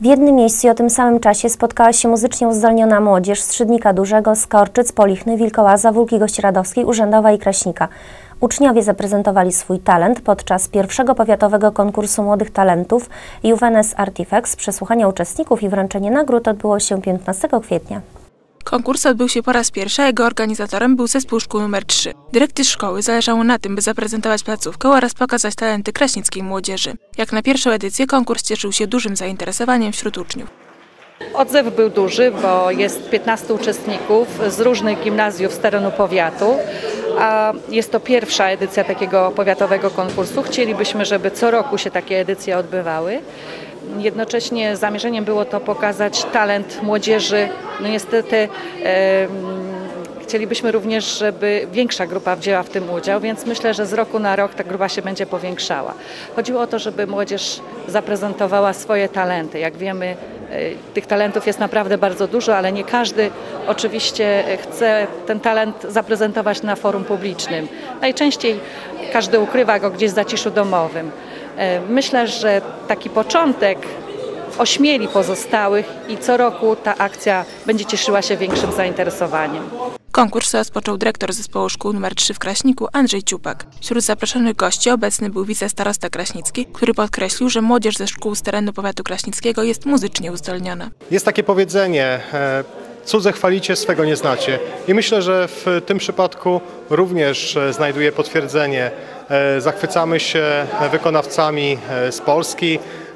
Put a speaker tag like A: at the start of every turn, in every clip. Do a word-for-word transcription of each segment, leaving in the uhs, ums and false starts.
A: W jednym miejscu i o tym samym czasie spotkała się muzycznie uzdolniona młodzież z Szydnika Dużego, Skorczyc, Polichny, Wilkołaza, Wólki Gościeradowskiej, Urzędowa i Kraśnika. Uczniowie zaprezentowali swój talent podczas pierwszego powiatowego konkursu młodych talentów Juvenes Artifex. Przesłuchanie uczestników i wręczenie nagród odbyło się piętnastego kwietnia.
B: Konkurs odbył się po raz pierwszy, a jego organizatorem był zespół szkół numer trzy. Dyrekcji szkoły zależało na tym, by zaprezentować placówkę oraz pokazać talenty kraśnickiej młodzieży. Jak na pierwszą edycję konkurs cieszył się dużym zainteresowaniem wśród uczniów.
C: Odzew był duży, bo jest piętnastu uczestników z różnych gimnazjów z terenu powiatu, a jest to pierwsza edycja takiego powiatowego konkursu. Chcielibyśmy, żeby co roku się takie edycje odbywały. Jednocześnie zamierzeniem było to pokazać talent młodzieży. No niestety e, chcielibyśmy również, żeby większa grupa wzięła w tym udział, więc myślę, że z roku na rok ta grupa się będzie powiększała. Chodziło o to, żeby młodzież zaprezentowała swoje talenty. Jak wiemy, e, tych talentów jest naprawdę bardzo dużo, ale nie każdy oczywiście chce ten talent zaprezentować na forum publicznym. Najczęściej każdy ukrywa go gdzieś w zaciszu domowym. Myślę, że taki początek ośmieli pozostałych i co roku ta akcja będzie cieszyła się większym zainteresowaniem.
B: Konkurs rozpoczął dyrektor zespołu szkół numer trzy w Kraśniku Andrzej Ciupak. Wśród zaproszonych gości obecny był wicestarosta kraśnicki, który podkreślił, że młodzież ze szkół z terenu powiatu kraśnickiego jest muzycznie uzdolniona.
D: Jest takie powiedzenie: cudze chwalicie, swego nie znacie. I myślę, że w tym przypadku również znajduje potwierdzenie. Zachwycamy się wykonawcami z Polski,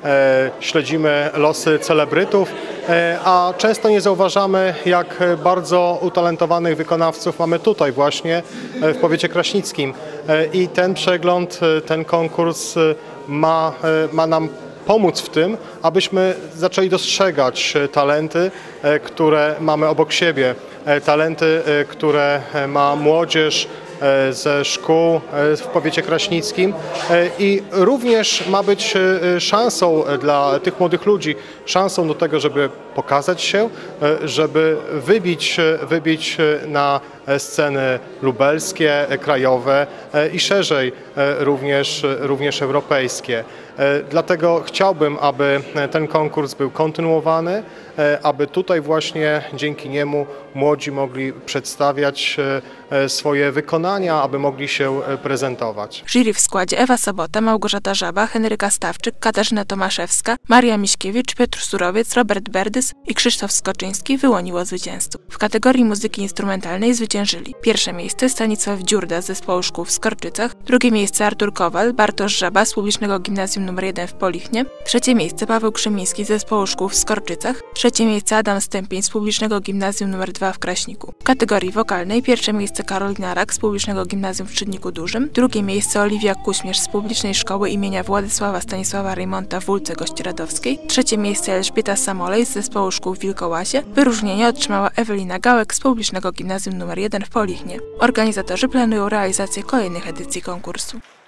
D: śledzimy losy celebrytów, a często nie zauważamy, jak bardzo utalentowanych wykonawców mamy tutaj właśnie w powiecie kraśnickim. I ten przegląd, ten konkurs ma, ma nam pomóc w tym, abyśmy zaczęli dostrzegać talenty, które mamy obok siebie, talenty, które ma młodzież ze szkół w powiecie kraśnickim i również ma być szansą dla tych młodych ludzi, szansą do tego, żeby pokazać się, żeby wybić, wybić na sceny lubelskie, krajowe i szerzej również, również europejskie. Dlatego chciałbym, aby ten konkurs był kontynuowany, aby tutaj właśnie dzięki niemu młodzi mogli przedstawiać swoje wykonania, aby mogli się prezentować.
B: Jury w składzie Ewa Sobota, Małgorzata Żaba, Henryka Stawczyk, Katarzyna Tomaszewska, Maria Miśkiewicz, Piotr Surowiec, Robert Berdys i Krzysztof Skoczyński wyłoniło zwycięzców. W kategorii muzyki instrumentalnej zwyciężyli pierwsze miejsce Stanisław Dziurda z zespołu szkół w Skorczycach, drugie miejsce Artur Kowal, Bartosz Żaba z publicznego gimnazjum numer jeden w Polichnie, trzecie miejsce Paweł Krzymiński z zespołu szkół w Skorczycach, trzecie miejsce Adam Stępień z publicznego gimnazjum numer dwa w Kraśniku. W kategorii wokalnej pierwsze miejsce Karolina Rak z publicznego gimnazjum w Szydniku Dużym, drugie miejsce Oliwia Kuśmierz z publicznej szkoły imienia Władysława Stanisława Rejmonta w Wólce Gościeradowskiej, trzecie miejsce Elżbieta Samolej z zespołu szkół w Wilkołazie, wyróżnienie otrzymała Ewelina Gałek z publicznego gimnazjum numer jeden w Polichnie. Organizatorzy planują realizację kolejnych edycji konkursu.